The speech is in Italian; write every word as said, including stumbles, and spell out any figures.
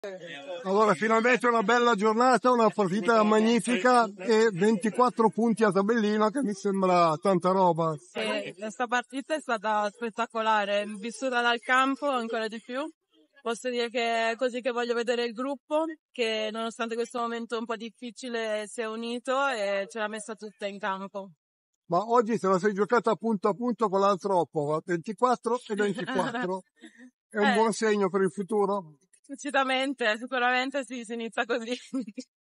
Allora, finalmente una bella giornata, una partita magnifica e ventiquattro punti a tabellina, che mi sembra tanta roba. Sì, questa partita è stata spettacolare, vissuta dal campo ancora di più. Posso dire che è così che voglio vedere il gruppo, che nonostante questo momento un po' difficile si è unito e ce l'ha messa tutta in campo. Ma oggi se la sei giocata punto a punto con l'altro Oppo, ventiquattro e ventiquattro. È un Eh, buon segno per il futuro? decisamente, sicuramente sì, si inizia così.